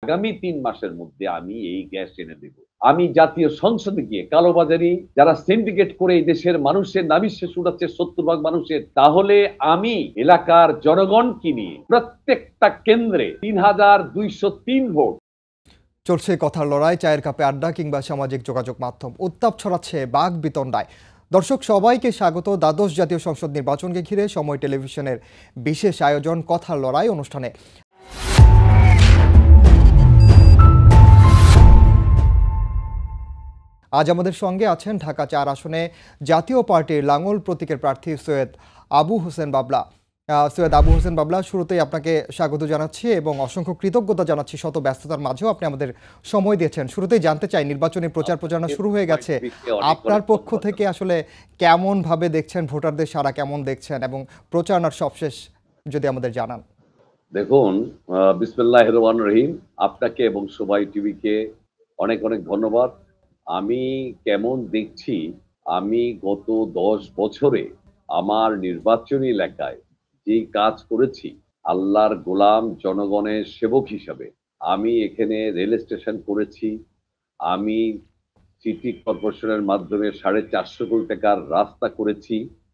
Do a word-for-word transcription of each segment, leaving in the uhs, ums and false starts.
আগামী তিন মাসের মধ্যে আমি এই গ্যাস এনে দেব। আমি জাতীয় সংসদে গিয়ে কালোবাজারি যারা সিন্ডিকেট করে এই দেশের মানুষের নাবিশ্বাস উড়াচ্ছে সত্তর ভাগ মানুষের, তাহলে আমি এলাকার জনগণকে নিয়ে প্রত্যেকটা কেন্দ্রে তিন হাজার দুইশো তিন ভোট। চলছে কথার লড়াই, চায়ের কাপে আড্ডা কিংবা সামাজিক যোগাযোগ মাধ্যম, উত্তাপ ছড়াচ্ছে বাক বিতণ্ডায়। দর্শক সবাইকে স্বাগত দ্বাদশ জাতীয় সংসদ নির্বাচনকে ঘিরে সময় টেলিভিশনের বিশেষ আয়োজন কথার লড়াই অনুষ্ঠানে। আজ আমাদের সঙ্গে আছেন ঢাকা চার আসনে জাতীয় পার্টির লাঙ্গল প্রতীকের প্রার্থী সৈয়দ আবু হোসেন বাবলা। সৈয়দ আবু হোসেন বাবলা, শুরুতেই আপনাকে স্বাগত জানাচ্ছি এবং অসংখ্য কৃতজ্ঞতা জানাচ্ছি শত ব্যস্ততার মাঝেও আপনি আমাদের সময় দিয়েছেন। শুরুতেই জানতে চাই, নির্বাচনী প্রচার প্রচারণা শুরু হয়ে গেছে, আপনার পক্ষ থেকে আসলে কেমন ভাবে দেখছেন, ভোটারদের সাড়া কেমন দেখছেন এবং প্রচারণার সবশেষ যদি আমাদের জানান। দেখুন, বিসমিল্লাহির রহমানির রহিম, আপনাকে এবং সোমাই টিভিকে অনেক অনেক ধন্যবাদ। আমি কেমন দেখছি, আমি গত দশ বছরে আমার নির্বাচনী এলাকায় যে কাজ করেছি, আল্লাহর গোলাম জনগণের সেবক হিসাবে আমি এখানে রেল স্টেশন করেছি, আমি সিটি কর্পোরেশনের মাধ্যমে সাড়ে চারশো কোটি টাকার রাস্তা করেছি,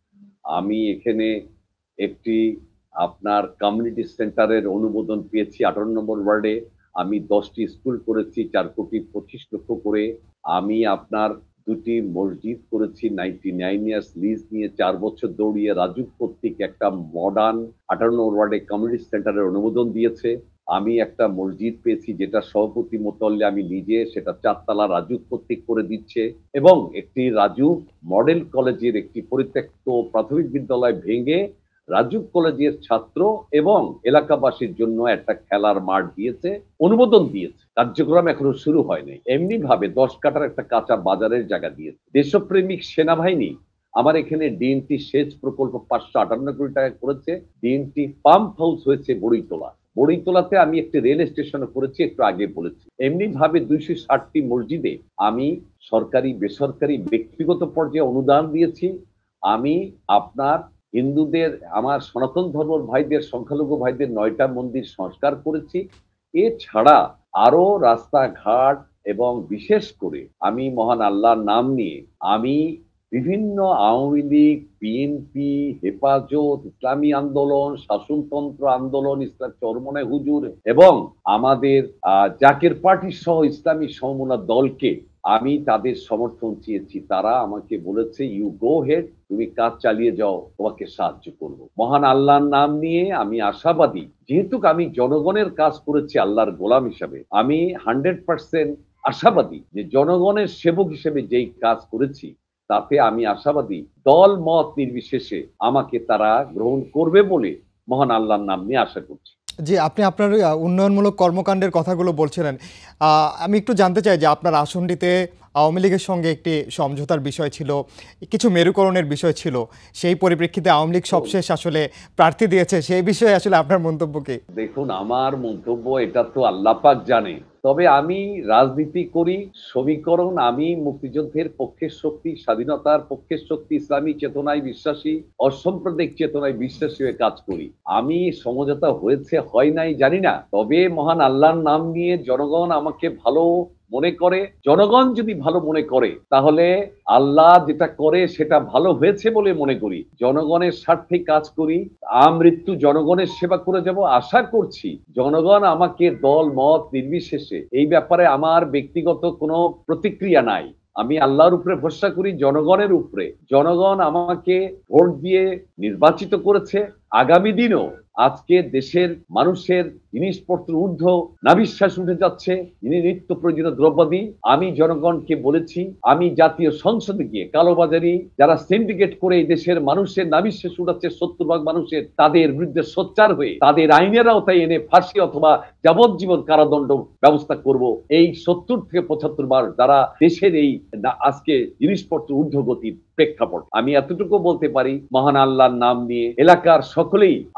আমি এখানে একটি আপনার কমিউনিটি সেন্টারের অনুমোদন পেয়েছি আঠারো নম্বর ওয়ার্ডে, আমি দশটি স্কুল করেছি চার কোটি পঁচিশ লক্ষ করে, আমি আপনার দুটি মসজিদ করেছি নাইনটি নাইন ইয়ার্স লিজ নিয়ে চার বছর দৌড়িয়ে রাজুক কর্তৃক একটা মডার্ন আঠারো নম্বর ওয়ার্ডে কমিউনিটি সেন্টারের অনুমোদন দিয়েছে, আমি একটা মসজিদ পেয়েছি যেটা সভাপতি মোতাল্লে আমি নিজে সেটা চারতলা রাজুক কর্তৃক করে দিচ্ছে, এবং একটি রাজুক মডেল কলেজের একটি পরিত্যক্ত প্রাথমিক বিদ্যালয় ভেঙে রাজুক কলেজের ছাত্র এবং এলাকাবাসীর জন্য একটা খেলার মাঠ দিয়েছে, অনুমোদন দিয়েছে, কার্যক্রম এখনো শুরু হয়নি। এমনি ভাবে দশ কাঠার একটা কাঁচা বাজারের জায়গা দিয়েছে। দেশপ্রেমিক সেনাবাহিনী আমার এখানে ডিএনটি সেচ প্রকল্প পাঁচশো আটান্ন কোটি টাকা করেছে, ডিএনটি পাম্প হাউস হয়েছে বড়ইতলা, বড়ইতলাতে আমি একটি রেল স্টেশন করেছি, একটু আগে বলেছি। এমনি ভাবে দুইশো ষাটটি মসজিদে আমি সরকারি বেসরকারি ব্যক্তিগত পর্যায়ে অনুদান দিয়েছি। আমি আপনার হিন্দুদের, আমার সনাতন ধর্ম ভাইদের, সংখ্যালঘু ভাইদের নয়টা মন্দির সংস্কার করেছি। এছাড়া আরো রাস্তাঘাট এবং বিশেষ করে আমি মহান আল্লাহর নাম নিয়ে আমি বিভিন্ন আওয়ামী লীগ, বিএনপি, হেফাজত, ইসলামী আন্দোলন, শাসনতন্ত্র আন্দোলন, ইসলাম চরমনায় হুজুর এবং আমাদের আহ জাকের পার্টি সহ ইসলামী সমমনা দলকে আমি তাদের সমর্থন চেয়েছি। তারা আমাকে বলেছে ইউ গো হেড, তুমি কাজ চালিয়ে যাও, তোমাকে সাহায্য করব। মহান আল্লাহর নাম নিয়ে আমি আশাবাদী, যেহেতু আমি জনগণের কাজ করেছি আল্লাহর গোলাম হিসাবে, আমি হান্ড্রেড পার্সেন্ট আশাবাদী যে জনগণের সেবক হিসেবে যেই কাজ করেছি তাতে আমি আশাবাদী দল মত নির্বিশেষে আমাকে তারা গ্রহণ করবে বলে মহান আল্লাহর নাম নিয়ে আশা করছি। জি, আপনি আপনার উন্নয়নমূলক কর্মকাণ্ডের কথাগুলো বলছিলেন, আমি একটু জানতে চাই যে আপনার আসনটিতে আওয়ামী লীগের সঙ্গে একটি সমঝোতার বিষয় ছিল, কিছু মেরুকরণের বিষয় ছিল, সেই পরিপ্রেক্ষিতে আওয়ামী লীগ সবশেষ আসলে প্রার্থী দিয়েছে, সেই বিষয়ে আসলে আপনার মন্তব্য কি? দেখুন, আমার মন্তব্য এটা তো আল্লাহ পাক জানে, তবে আমি রাজনীতি করি, সমীকরণ, আমি মুক্তিযুদ্ধের পক্ষের শক্তি, স্বাধীনতার পক্ষের শক্তি, ইসলামী চেতনায় বিশ্বাসী, অসাম্প্রদায়িক চেতনায় বিশ্বাসী হয়ে কাজ করি। আমি সমঝোতা হয়েছে হয় নাই জানি না, তবে মহান আল্লাহর নাম নিয়ে জনগণ আমাকে ভালো মনে করে, জনগণ যদি ভালো মনে করে তাহলে আল্লাহ যেটা করে সেটা ভালো হয়েছে বলে মনে করি। জনগণের স্বার্থে কাজ করি, আমৃত্যু জনগণের সেবা করে যাব। আশা করছি জনগণ আমাকে দল মত নির্বিশেষে, এই ব্যাপারে আমার ব্যক্তিগত কোনো প্রতিক্রিয়া নাই, আমি আল্লাহর উপরে ভরসা করি, জনগণের উপরে। জনগণ আমাকে ভোট দিয়ে নির্বাচিত করেছে, আগামী দিনও আজকে দেশের মানুষের জিনিসপত্র ঊর্ধ্ব নাবিশ্বাস উঠে যাচ্ছে, নিত্য প্রয়োজনীয় দ্রব্যাদি। আমি জনগণকে বলেছি, আমি জাতীয় সংসদে গিয়ে কালোবাজারি যারা সিন্ডিকেট করে এই দেশের মানুষের নাবিশ্বাস উঠাচ্ছে সত্তর ভাগ মানুষের, তাদের বিরুদ্ধে সোচ্চার হয়ে তাদের আইনের আওতায় এনে ফাঁসি অথবা যাবজ্জীবন কারাদণ্ড ব্যবস্থা করব। এই সত্তর থেকে পঁচাত্তর বার যারা দেশের এই আজকে জিনিসপত্র ঊর্ধ্বগতির প্রেক্ষাপট, আমি এতটুকু বলতে পারি, মহান আল্লাহর নাম নিয়ে এলাকার সকলেই আমি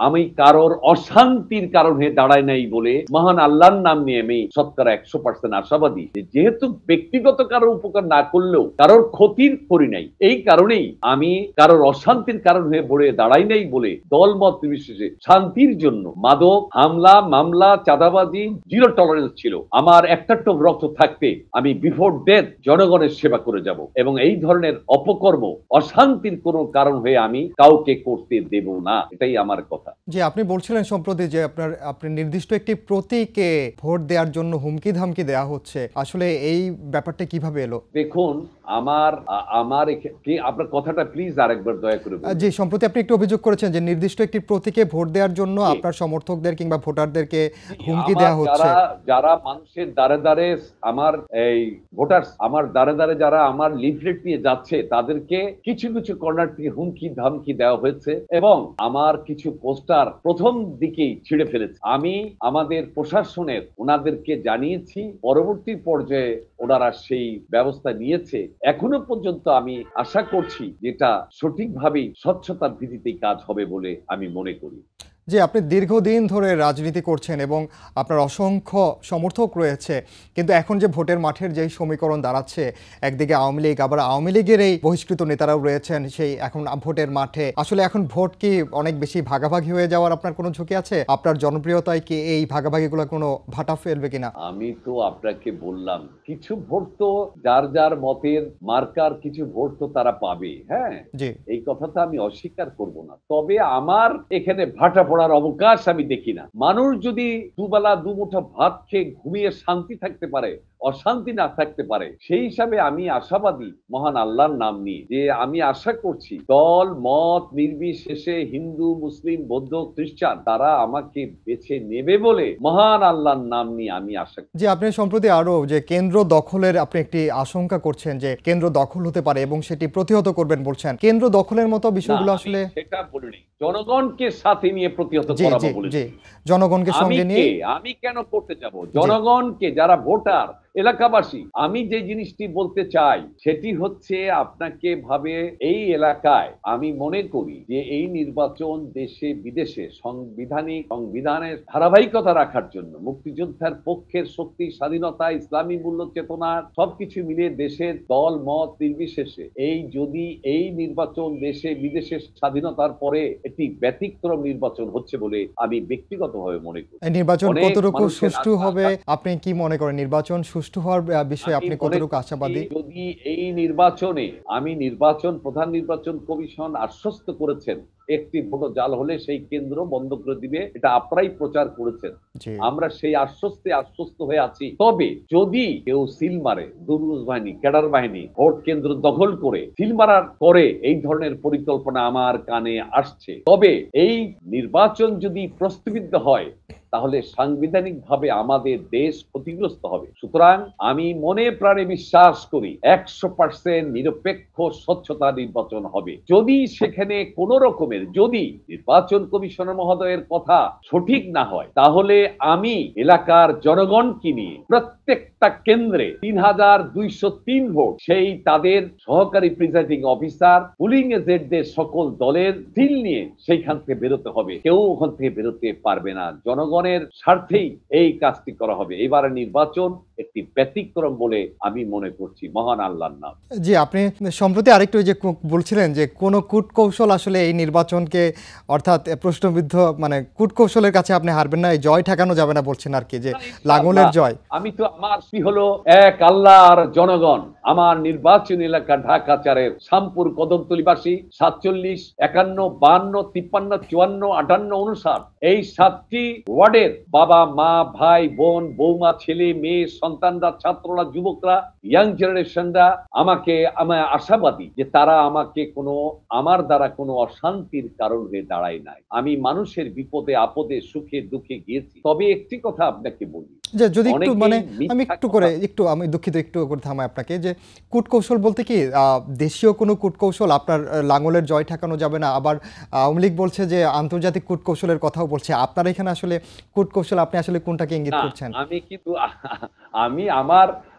কারোর অশান্তির কারণ হয়ে দাঁড়ায় নাই বলে মহান আল্লাহর নাম নিয়ে আমি শতকরা একশো পার্সেন্ট আশাবাদী যেহেতু ব্যক্তিগত কারোর উপকার না করলেও কারোর ক্ষতির করি নাই, এই কারণেই আমি কারোর অশান্তির কারণ হয়ে বলে দাঁড়াই নাই বলে দলমত নির্বিশেষে শান্তির জন্য মাদক হামলা মামলা চাঁদাবাজি জিরো টলারেন্স ছিল। আমার একটা টোপ রক্ত থাকতে আমি বিফোর ডেথ জনগণের সেবা করে যাব এবং এই ধরনের অপকর্ম অশান্তির কোনো কারণ হয়ে আমি কাউকে করতে দেব না, এটাই আমার কথা। যে আপনি বলছিলেন সম্প্রতি যে আপনার আপনি নির্দিষ্ট একটি প্রতীকে ভোট দেওয়ার জন্য হুমকি ধামকি দেওয়া হচ্ছে, আসলে এই ব্যাপারটা কিভাবে এলো? দেখুন আমার আমার কি আপনার কথাটা প্লিজ আরেকবার দয়া করে বলুন। জি, সম্প্রতি আপনি একটু অভিযোগ করেছেন যে নির্দিষ্ট একটি প্রতীকে ভোট দেওয়ার জন্য আপনার সমর্থকদের কিংবা ভোটারদেরকে হুমকি দেওয়া হচ্ছে। যারা যারা মানুষের দ্বারে দ্বারে আমার এই ভোটার্স আমার দ্বারে দ্বারে যারা আমার লিফলেট নিয়ে যাচ্ছে তাদেরকে কিছু কিছু কর্নার থেকে হুমকি ধামকি দেওয়া হয়েছে এবং আমার কিছু পোস্টার প্রথম দিকেই ছিঁড়ে ফেলেছে। আমি আমাদের প্রশাসনের ওনাদেরকে জানিয়েছি, পরবর্তী পর্যায়ে ওনারা সেই ব্যবস্থা নিয়েছে। এখনো পর্যন্ত আমি আশা করছি যেটা সঠিকভাবেই স্বচ্ছতার ভিত্তিতেই কাজ হবে বলে আমি মনে করি। যে আপনি দীর্ঘদিন ধরে রাজনীতি করছেন এবং আপনার অসংখ্য সমর্থক রয়েছে, কিন্তু এখন যে ভোটের মাঠের যেই সমীকরণ দাঁড়াচ্ছে, একদিকে আওয়ামী লীগ আবার আওয়ামী লীগের এই বহিষ্কৃত নেতারাও রয়েছেন সেই এখন ভোটের মাঠে, আসলে এখন ভোট কি অনেক বেশি ভাগাভাগি হয়ে যাওয়ার আপনার কোনো ঝুঁকি আছে? আপনার জনপ্রিয়তায় কি এই ভাগাভাগিগুলো কোনো ভাটা ফেলবে কিনা? আমি তো আপনাকে বললাম কিছু ভোট তো যার যার মতের মার্কার কিছু ভোট তো তারা পাবে, হ্যাঁ জি, এই কথাটা আমি অস্বীকার করব না, তবে আমার এখানে ভাটা পড়ার অবকাশ আমি দেখি না। মানুষ যদি দুবেলা দুমুঠো ভাত খেয়ে ঘুমিয়ে শান্তি থাকতে পারে, অশান্তি না থাকতে পারে, সেই হিসাবে আমি আশাবাদী মহান আল্লাহর নাম নিয়ে যে আমি আশা করছি দল মত নির্বিশেষে হিন্দু মুসলিম বৌদ্ধ খ্রিস্টান তারা আমাকে বেছে নেবে বলে মহান আল্লাহর নাম নিয়ে আমি আশা করছি। যে আপনি সম্প্রতি আরো যে কেন্দ্র দখলের আপনি একটি আশঙ্কা করছেন যে কেন্দ্র দখল হতে পারে এবং সেটি প্রতিহত করবেন বলছেন, কেন্দ্র দখলের মতো বিষয়গুলো আসলে সেটা বলিনি, জনগণকে সাথে নিয়ে প্রতিহত করাবো বলেছি। জনগণকে সঙ্গে নিয়ে আমি কেন করতে যাব? জনগণকে যারা ভোটার এলাকাবাসী, আমি যে জিনিসটি বলতে চাই সেটি হচ্ছে আপনাকে ভাবে এই এলাকায় আমি মনে করি যে এই নির্বাচন দেশে বিদেশে সাংবিধানিক সংবিধানের ধারাবাহিকতা রাখার জন্য মুক্তিযোদ্ধার পক্ষের শক্তি স্বাধীনতা ইসলামী মূল্য চেতনা সবকিছু মিলিয়ে দেশের দল মত নির্বিশেষে এই যদি এই নির্বাচন দেশে বিদেশে স্বাধীনতার পরে একটি ব্যতিক্রম নির্বাচন হচ্ছে বলে আমি ব্যক্তিগতভাবে মনে করি। নির্বাচন কতটুকু সুষ্ঠু হবে আপনি কি মনে করেন? নির্বাচন সুষ্ঠু হওয়ার বিষয়ে আপনি কতটুকু আশাবাদী? যদি এই নির্বাচনে আমি নির্বাচন প্রধান নির্বাচন কমিশন আশ্বস্ত করেছেন একটি ভোটও জাল হলে সেই কেন্দ্র বন্ধ করে দিবে, এটা আপনারাই প্রচার করেছেন, আমরা সেই আশ্বস্তে আশ্বস্ত হয়ে আছি। তবে যদি কেউ সিল মারে, দুর্বৃত্ত বাহিনী ক্যাডার বাহিনী ভোট কেন্দ্র দখল করে সিল মারার করে এই ধরনের পরিকল্পনা আমার কানে আসছে, তবে এই নির্বাচন যদি প্রশ্নবিদ্ধ হয় তাহলে সাংবিধানিক ভাবে আমাদের দেশ ক্ষতিগ্রস্ত হবে। সুতরাং আমি মনে প্রাণে বিশ্বাস করি একশো পার্সেন্ট নিরপেক্ষ স্বচ্ছতা নির্বাচন হবে। যদি সেখানে কোন রকমের যদি নির্বাচন কমিশনার মহোদয়ের কথা সঠিক না হয় তাহলে আমি এলাকার জনগণকে নিয়ে প্রত্যেকটা কেন্দ্রে তিন হাজার দুইশো তিন ভোট সেই তাদের সহকারী প্রিজাইডিং অফিসার পুলিং এজেন্টদের সকল দলের সিল নিয়ে সেইখান থেকে বেরোতে হবে, কেউ ওখান থেকে বেরোতে পারবে না। জনগণের স্বার্থেই এই কাজটি করা হবে। এবারে নির্বাচন একটি ব্যতিক্রম বলে আমি মনে করছি মহান আল্লাহর নাম। জি, আপনি সম্প্রতি আরেকটু যে বলছিলেন যে কোন কূটকৌশল আসলে এই নির্বাচনকে অর্থাৎ প্রশ্নবিদ্ধ মানে কূটকৌশলের কাছে আপনি হারবেন না, এই জয় ঠেকানো যাবে না বলছেন আর কি, যে লাঙ্গলের জয়। আমি তো আমার কি হলো এক আল্লাহ আর জনগণ। আমার নির্বাচন এলাকা ঢাকা চারের শামপুর কদমতলীবাসী সাতচল্লিশ একান্ন বান্ন তিপ্পান্ন চুয়ান্ন আটান্ন উনষাট এই সাতটি ওয়ার্ডের বাবা মা ভাই বোন বৌমা ছেলে মেয়ে সন্তানরা ছাত্ররা যুবকরা ইয়াং জেনারেশনরা আমাকে আমার আশাবাদী যে তারা আমাকে কোনো আমার দ্বারা কোনো অশান্তির কারণ হয়ে দাঁড়ায় নাই। আমি মানুষের বিপদে আপদে সুখে দুঃখে গিয়েছি। তবে একটি কথা আপনাকে বলি, যে যদি একটু মানে আমি একটু করে একটু আমি দুঃখিত একটু করে থামাই আপনাকে, যে কূটকৌশল বলতে কি দেশীয় কোনো কূটকৌশল আপনার লাঙ্গলের জয় ঠেকানো যাবে না, আবার আওয়ামী লীগ বলছে যে আন্তর্জাতিক কূটকৌশলের কথাও বলছে, আপনার এখানে আসলে কূটকৌশল আপনি আসলে কোনটাকে ইঙ্গিত করছেন? আমি কিন্তু আমি আমার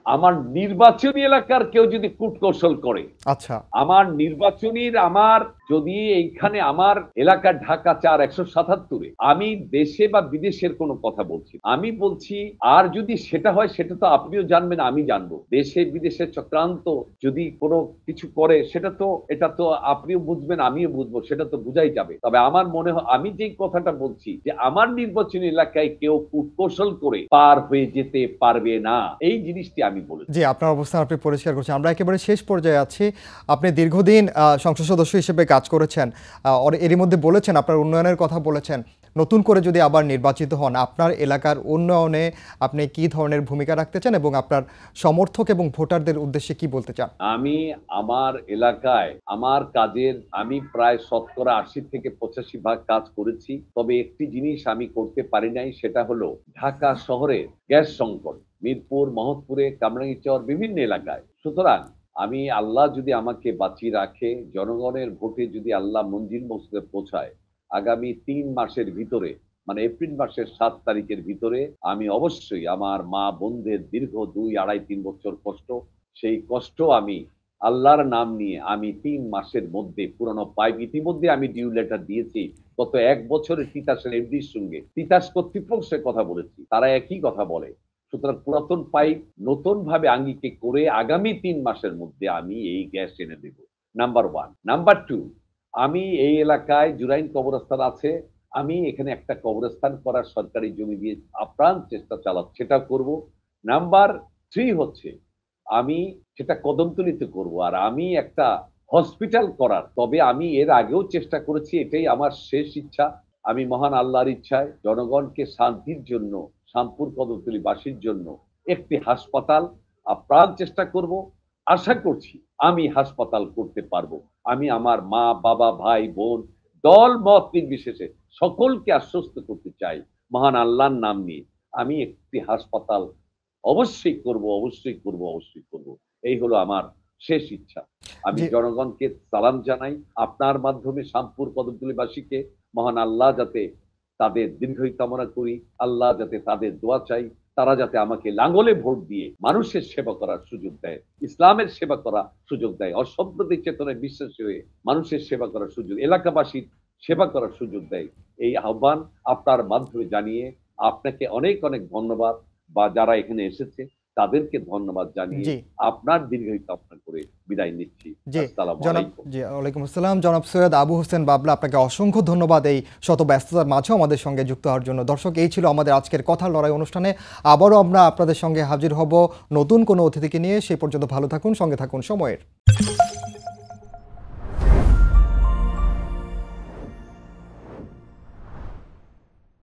আমার নির্বাচনী এলাকার কেউ যদি কূটকৌশল করে, আচ্ছা, আমার নির্বাচনীর আমার যদি এইখানে আমার এলাকা ঢাকা চার একশো সাতাত্তরে আমি দেশে বা বিদেশের কোনো কথা বলছি, আমি বলছি আর যদি সেটা হয় সেটা তো আপনিও জানবেন, আমি জানবো। দেশে বিদেশে চক্রান্ত যদি কোনো কিছু করে সেটা তো এটা তো আপনিও বুঝবেন, আমিও বুঝবো, সেটা তো বুঝাই যাবে। তবে আমার মনে হয় আমি যেই কথাটা বলছি যে আমার নির্বাচনী এলাকায় কেউ কূটকৌশল করে পার হয়ে যেতে পারবে না, এই জিনিসটি আমি বলেছি। জি, আপনার অবস্থান আপনি পরিষ্কার করছেন। আমরা একেবারে শেষ পর্যায়ে আছি। আপনি দীর্ঘদিন আহ, সংসদ সদস্য হিসেবে কাজ করেছেন, আহ, ওর- এরই মধ্যে বলেছেন, আপনার উন্নয়নের কথা বলেছেন। নতুন করে যদি আবার নির্বাচিত হন, আপনার এলাকার উন্নয়নে আপনি কি ধরনের ভূমিকা রাখতে চান এবং আপনার সমর্থক এবং ভোটারদের উদ্দেশ্যে কি বলতে চান? আমি আমার এলাকায় আমার কাজের আমি প্রায় শতকরা আশি থেকে পঁচাশি ভাগ কাজ করেছি। তবে একটি জিনিস আমি করতে পারি নাই, সেটা হলো ঢাকা শহরে গ্যাস সংকট, মিরপুর, মহৎপুরে, কামরাঙ্গীরচর বিভিন্ন এলাকায়। সুতরাং আমি আল্লাহ যদি আমাকে বাঁচিয়ে রাখে, জনগণের ভোটে যদি আল্লাহ মঞ্জিল মসজিদে পৌঁছায়, আগামী তিন মাসের ভিতরে মানে এপ্রিল মাসের সাত তারিখের ভিতরে আমি অবশ্যই আমার মা বোনদের দীর্ঘ দুই আড়াই তিন বছর কষ্ট, সেই কষ্ট আমি আল্লাহর নাম নিয়ে আমি তিন মাসের মধ্যে পুরনো পাইপ ইতিমধ্যে আমি ডিউ লেটার দিয়েছি। গত এক বছরে তিতাসের এমডির সঙ্গে তিতাস কর্তৃপক্ষের কথা বলেছি, তারা একই কথা বলে। সুতরাং পুরাতন পাইপ নতুন ভাবে আঙ্গিকে করে আগামী তিন মাসের মধ্যে আমি এই গ্যাস এনে দেব। Number one. নাম্বার টু, আমি এই এলাকায় জুরাইন কবরস্থান আছে, আমি এখানে একটা কবরস্থান করার সরকারি জমি দিয়ে আপ্রাণ চেষ্টা চালাচ্ছি, সেটা করব। নাম্বার থ্রি হচ্ছে আমি সেটা কদমতলিতে করব। আর আমি একটা হসপিটাল করার, তবে আমি এর আগেও চেষ্টা করেছি, এটাই আমার শেষ ইচ্ছা। আমি মহান আল্লাহর ইচ্ছায় জনগণকে শান্তির জন্য, শামপুর কদমতলি বাসীর জন্য একটি হাসপাতাল আপ্রাণ চেষ্টা করব। আশা করছি আমি হাসপাতাল করতে পারবো। আমি আমার মা বাবা ভাই বোন দল মত নির্বিশেষে সকলকে আশ্বস্ত করতে চাই, মহান আল্লাহর নাম নিয়ে আমি একটি হাসপাতাল অবশ্যই করব, অবশ্যই করব, অবশ্যই করব। এই হলো আমার শেষ ইচ্ছা। আমি জি, জনগণকে সালাম জানাই আপনার মাধ্যমে শামপুর কদমতলীবাসীকে, মহান আল্লাহ যাতে তাদের দীর্ঘায়ু কামনা করি, আল্লাহ যাতে তাদের দোয়া চাই, তারা যাতে আমাকে লাঙ্গলে ভোট দিয়ে মানুষের সেবা করার সুযোগ দেয়, ইসলামের সেবা করার সুযোগ দেয়, অসাম্প্রদায়িক চেতনায় বিশ্বাসী হয়ে মানুষের সেবা করার সুযোগ, এলাকাবাসীর সেবা করার সুযোগ দেয়। এই আহ্বান আপনার মাধ্যমে জানিয়ে আপনাকে অনেক অনেক ধন্যবাদ, বা যারা এখানে এসেছে তাদেরকে ধন্যবাদ জানিয়ে জি, আপনার দীর্ঘায়ু কামনা করে বিদায় নিচ্ছি। জি, আসসালামু জনাব, আলাইকুম। জি, ওয়ালাইকুম আসসালাম। জনাব সৈয়দ আবু হোসেন বাবলা, আপনাকে অসংখ্য ধন্যবাদ এই শত ব্যস্ততার মাঝেও আমাদের সঙ্গে যুক্ত হওয়ার জন্য। দর্শক, এই ছিল আমাদের আজকের কথার লড়াই অনুষ্ঠানে। আবারও আমরা আপনাদের সঙ্গে হাজির হব নতুন কোনো অতিথিকে নিয়ে। সেই পর্যন্ত ভালো থাকুন, সঙ্গে থাকুন সময়ের।